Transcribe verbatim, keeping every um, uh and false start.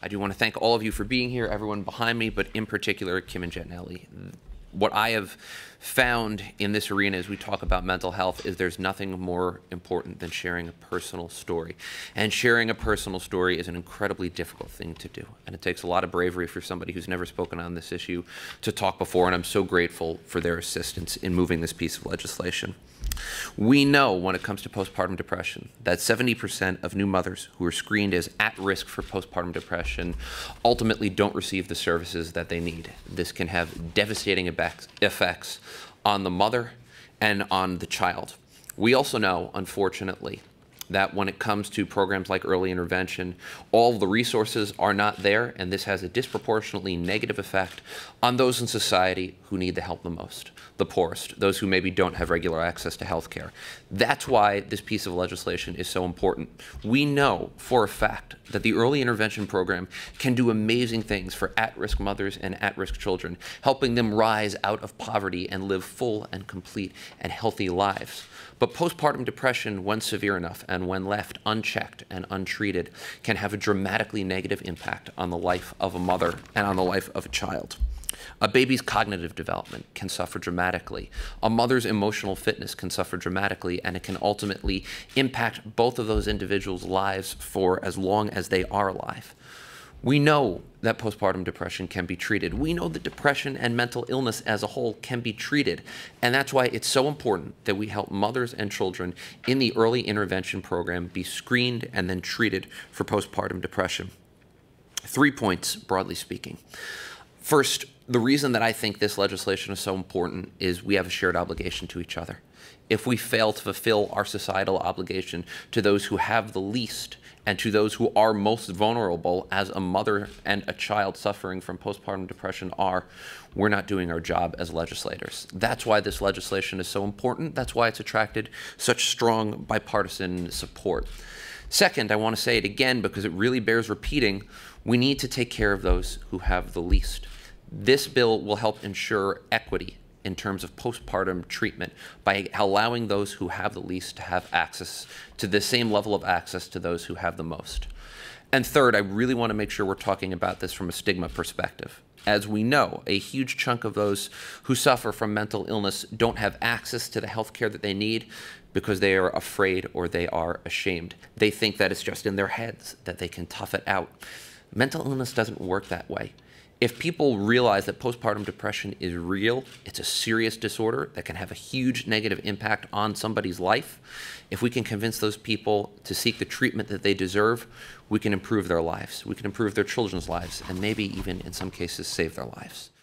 I do want to thank all of you for being here, everyone behind me, but in particular, Kim and Jen Ellie. What I have found in this arena as we talk about mental health is there's nothing more important than sharing a personal story. And sharing a personal story is an incredibly difficult thing to do. And it takes a lot of bravery for somebody who's never spoken on this issue to talk before, and I'm so grateful for their assistance in moving this piece of legislation. We know when it comes to postpartum depression that seventy percent of new mothers who are screened as at risk for postpartum depression ultimately don't receive the services that they need. This can have devastating effects on the mother and on the child. We also know, unfortunately, that when it comes to programs like early intervention, all the resources are not there, and this has a disproportionately negative effect on those in society who need the help the most, the poorest, those who maybe don't have regular access to health care. That's why this piece of legislation is so important. We know for a fact that the early intervention program can do amazing things for at-risk mothers and at-risk children, helping them rise out of poverty and live full and complete and healthy lives. But postpartum depression, when severe enough and when left unchecked and untreated, can have a dramatically negative impact on the life of a mother and on the life of a child. A baby's cognitive development can suffer dramatically. A mother's emotional fitness can suffer dramatically, and it can ultimately impact both of those individuals' lives for as long as they are alive. We know that postpartum depression can be treated. We know that depression and mental illness as a whole can be treated. And that's why it's so important that we help mothers and children in the early intervention program be screened and then treated for postpartum depression. Three points, broadly speaking. First, the reason that I think this legislation is so important is we have a shared obligation to each other. If we fail to fulfill our societal obligation to those who have the least and to those who are most vulnerable, as a mother and a child suffering from postpartum depression are, we're not doing our job as legislators. That's why this legislation is so important. That's why it's attracted such strong bipartisan support. Second, I want to say it again because it really bears repeating, we need to take care of those who have the least. This bill will help ensure equity in terms of postpartum treatment by allowing those who have the least to have access to the same level of access to those who have the most. And third, I really want to make sure we're talking about this from a stigma perspective. As we know, a huge chunk of those who suffer from mental illness don't have access to the health care that they need because they are afraid or they are ashamed. They think that it's just in their heads, that they can tough it out. Mental illness doesn't work that way. If people realize that postpartum depression is real, it's a serious disorder that can have a huge negative impact on somebody's life, if we can convince those people to seek the treatment that they deserve, we can improve their lives. We can improve their children's lives, and maybe even in some cases save their lives.